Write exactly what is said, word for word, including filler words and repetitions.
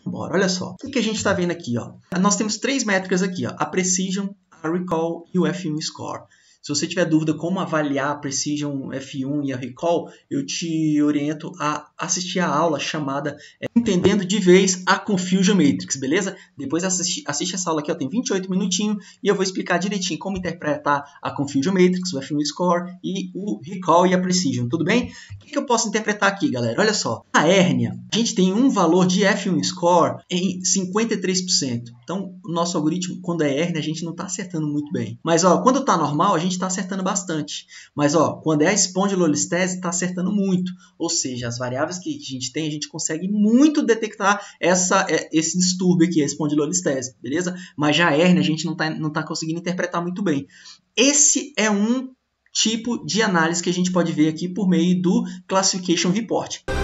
Bora, olha só. O que, que a gente está vendo aqui? Ó? Nós temos três métricas aqui, ó, a Precision, a Recall e o F um Score. Se você tiver dúvida como avaliar a Precision F um e a Recall, eu te oriento a assistir a aula chamada é, Entendendo de Vez a Confusion Matrix, beleza? Depois assiste, assiste essa aula aqui, ó, tem vinte e oito minutinhos, e eu vou explicar direitinho como interpretar a Confusion Matrix, o F um Score e o Recall e a Precision, tudo bem? O que, que eu posso interpretar aqui, galera? Olha só, a hérnia, a gente tem um valor de F um Score em cinquenta e três por cento. Então, o nosso algoritmo, quando é hérnia, a gente não está acertando muito bem. Mas, ó, quando está normal, a gente está acertando bastante. Mas, ó, quando é a espondilolistese, está acertando muito. Ou seja, as variáveis que a gente tem, a gente consegue muito detectar essa, esse distúrbio aqui, a espondilolistese, beleza? Mas já a hérnia, a gente não está não tá conseguindo interpretar muito bem. Esse é um tipo de análise que a gente pode ver aqui por meio do Classification Report.